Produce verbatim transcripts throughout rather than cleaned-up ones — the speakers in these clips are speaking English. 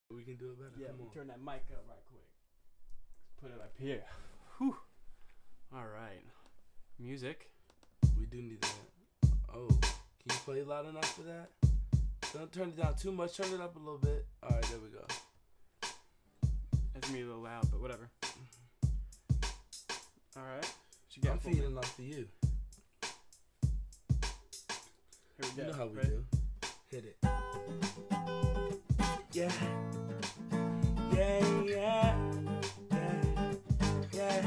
We can do it better. Yeah, Come we on. turn that mic up right quick. Let's put it up here. Whew. All right. Music. We do need that. Oh, can you play loud enough for that? Don't turn it down too much. Turn it up a little bit. All right, there we go. That's me a little loud, but whatever. All right. What you got I'm for me? feeding off of you. Here we go. You know how we Ready? do. Hit it. Yeah. Yeah, yeah. Yeah. Yeah.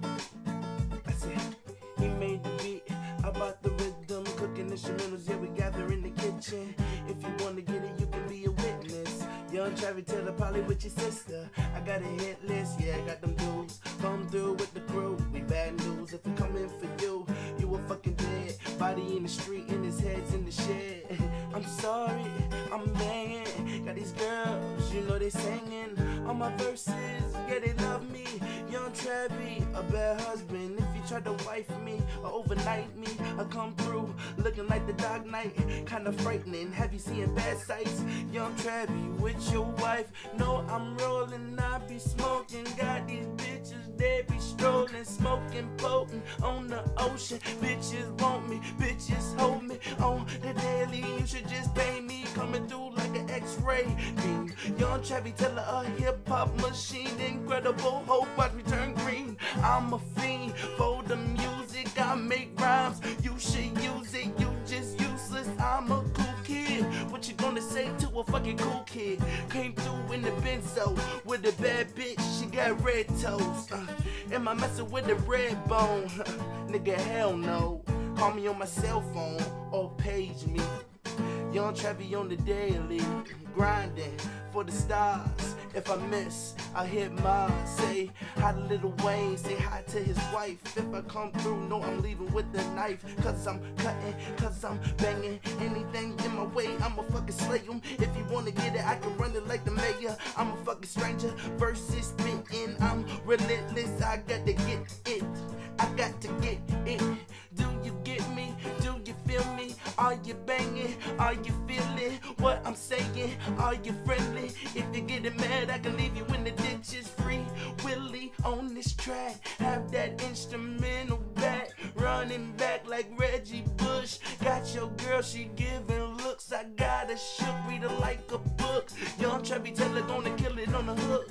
That's it. He made the beat. I bought the rhythm. Cooking instrumentals. Yeah, we gather in the kitchen. If you want to get it, you can be a witness. Young Travis Taylor, probably with your sister. I got a hit list. Yeah, I got them dudes. Come through with the crew. We bad news. If we come in for you, you a fucking dead. Body in the street and his head's in the shed. I'm sorry, I'm banging. Got these girls, you know they singing on my verses. Yeah, they love me. Young Travis, a bad husband. If you try to wife me or overnight me, I come through looking like the Dark Knight. Kinda frightening. Have you seen bad sights? Young Travis with your wife. No, I'm rolling, I be smoking. Got these bitches, they be strolling, smoking, potent on the ocean. Bitches want me, bitches hold me on the daily. You should just pay me, coming through like an X-ray beam. Young Travis Taylor, a hip-hop machine, incredible hope, watch me turn green. I'm a fiend for the music, I make rhymes, you should use it, you just useless. I'm a cool kid, what you gonna say to a fucking cool kid? Came through in the benzo with a bad bitch, she got red toes. Uh, am I messing with a red bone? Nigga, hell no. Call me on my cell phone or page me. Young Travis on the daily, grinding for the stars. If I miss, I hit mine. Say hi to Lil Wayne, say hi to his wife. If I come through, no, I'm leaving with the knife. Cause I'm cutting, cause I'm banging. Anything in my way, I'ma fucking slay him. If you wanna get it, I can run it like the mayor. I'm a fucking stranger, versus spitting. I'm relentless, I got to get it. I got to get it. Do you get me? Do you feel me? Are you banging? Are you feeling what I'm saying? Are you friendly? If you're getting mad, I can leave you in the ditches. Free Willy on this track. Have that instrumental back. Running back like Reggie Bush. Got your girl, she giving looks. I got a shook, read her like a book. Young Travis Taylor gonna kill it on the hook.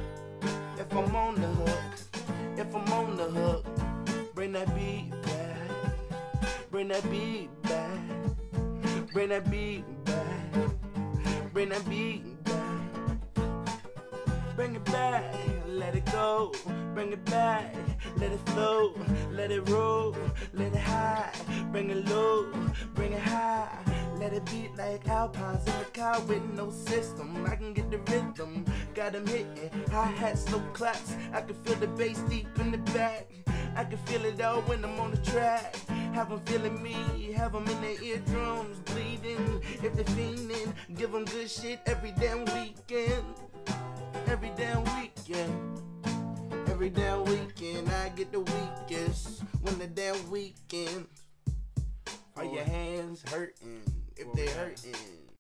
If I'm on the hook, if I'm on the hook, bring that beat back. Bring that beat back. Bring that beat back. Bring that beat back. Bring it back. Let it go. Bring it back. Let it flow. Let it roll. Let it high. Bring it low. Bring it high. Let it beat like Alpines in the car with no system. I can get the rhythm. Got them hitting. Hi-hats, no claps. I can feel the bass deep in the back. I can feel it all when I'm on the track. Have them feeling me, have them in their eardrums bleeding. If they're fiending, give them good shit every damn weekend. Every damn weekend. Every damn weekend, I get the weakest. When the damn weekend. Are your hands hurting? If they hurting,